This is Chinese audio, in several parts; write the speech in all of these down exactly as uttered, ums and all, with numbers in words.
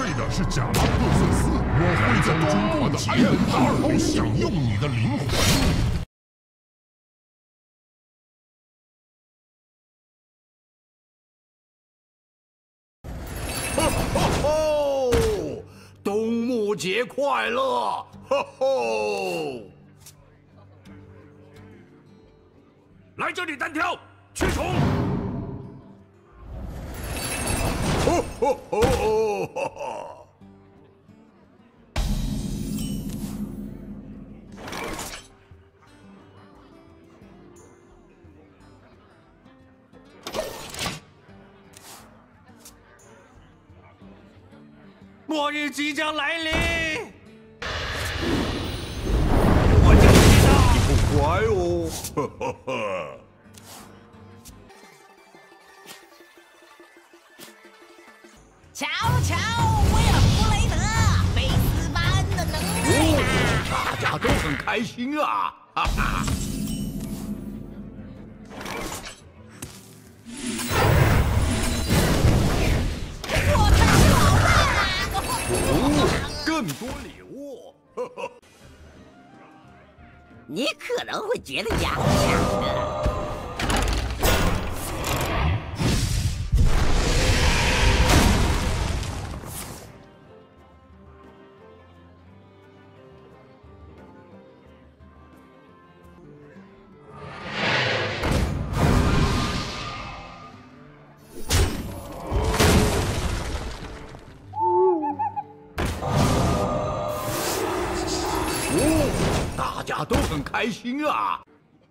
的是贾拉克瑟斯，我会在中国的埃文达尔好享用你的灵魂。 冬木节快乐！吼吼！来这里单挑，驱虫！吼吼吼吼！末日即将来临！我就是他！你不乖哦！呵呵呵。 瞧瞧，威尔弗雷德菲斯般的能耐吧！ 大家都很开心啊！哈哈。 更多礼物， 你可能会觉得痒痒的。 大家都很开心啊！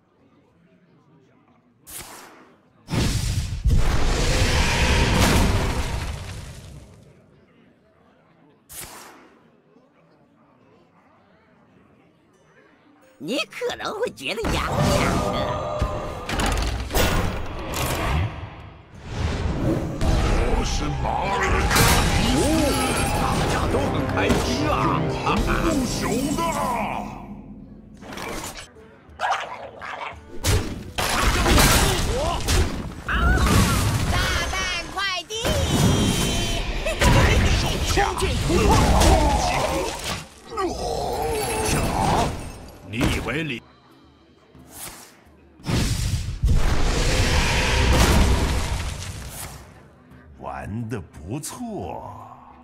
你可能会觉得痒痒的。 我是马尔加尼斯， 大家都很开心啊！哈哈， 不朽的。 超剑突破！什么？你以为你玩得不错？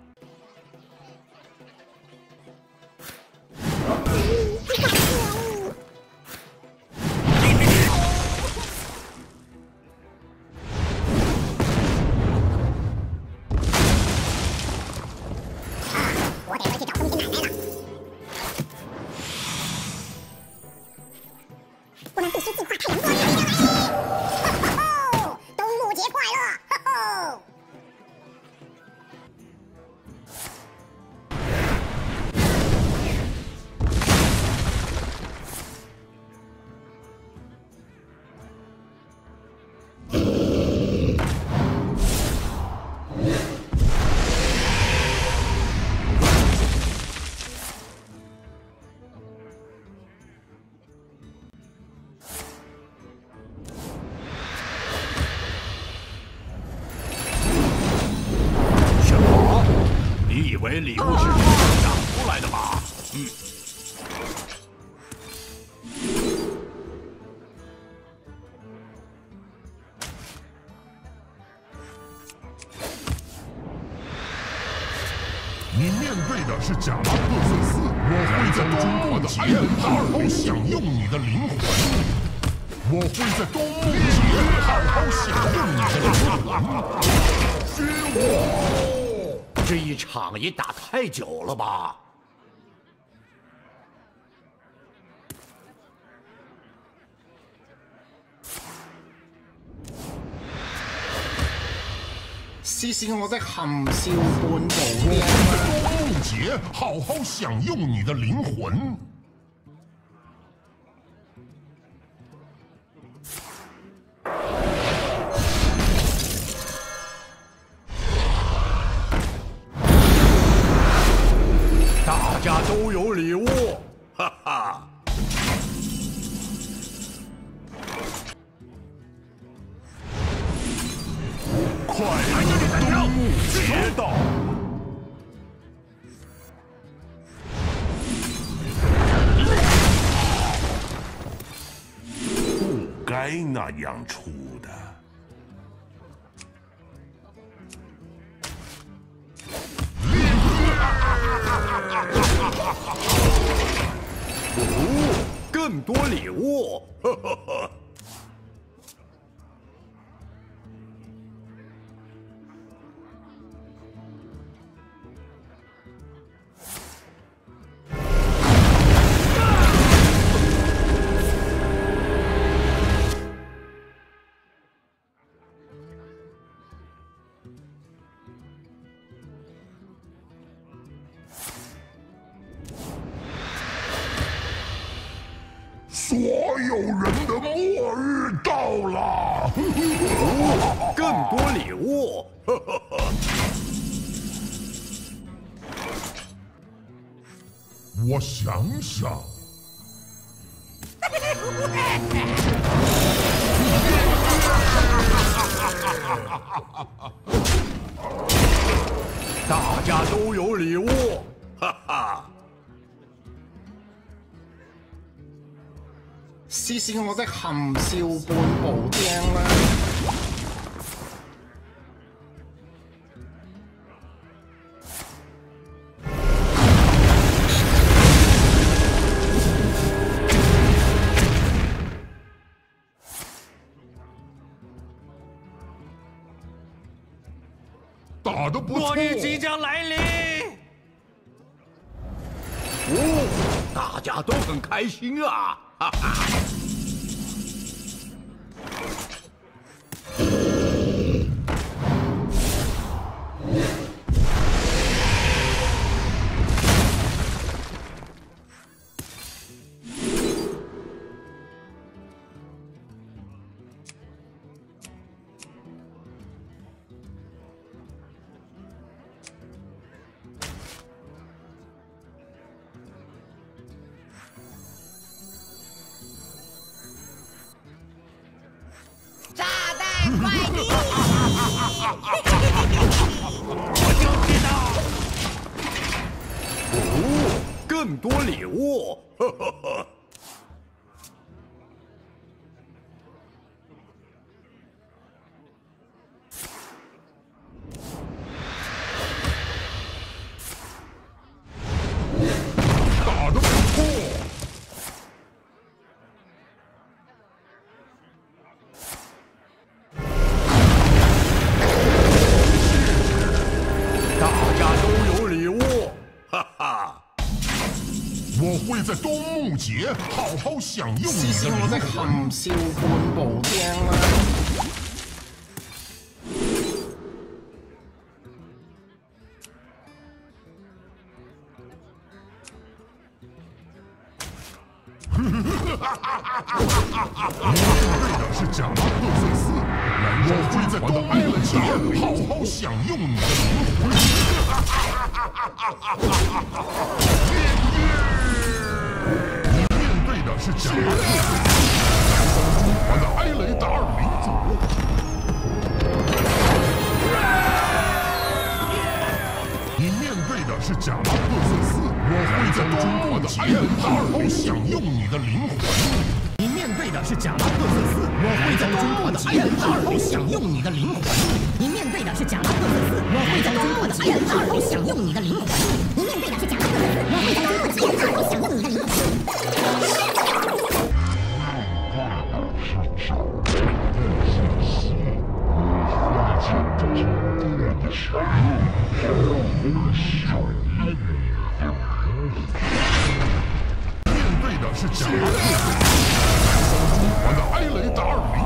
以为礼物是长出来的吧？嗯。 你面对的是贾拉克瑟斯，我会在中国的埃文达尔好享用你的灵魂。我会在冬木节好好享用你的灵魂。是我。 这一场也打太久了吧？ 試試我的含笑半步我會在冬木節好好享用你的靈魂。 大家都有礼物，哈哈！快来这里单挑，节到！ 该那样出的。 哦，更多礼物！呵呵呵。 所有人的末日到了！ 哦，更多礼物！呵呵呵。 我想想， 大家都有礼物，哈哈。 試試我的含笑半步釘啦！ 打得不错。 末日即将来临。哦，大家都很开心啊！哈哈。 炸弹快递！ 我就知道。哦，更多礼物！呵呵呵。 打得不错。 哈哈！ 我会在冬木节好好享用你的我的含笑半步釘啦！ 对的是贾拉克瑟斯，我会在冬木节好好享用你的灵魂。 你面对的是贾拉克瑟斯，中华的埃雷达尔领主。你面对的是贾拉克瑟斯，我会在中华的埃雷达尔好享用你的灵魂。 你面对的是贾拉克瑟斯，我会在中国的埃雷达尔好享用你的灵魂。你面对的是贾拉克瑟斯，我会在中国的埃雷达尔好享用你的灵魂。你面对的是贾拉克瑟斯，我会在中国的埃雷达尔好享用你的灵魂。 面对的是贾拉克瑟斯，中华的埃雷达尔。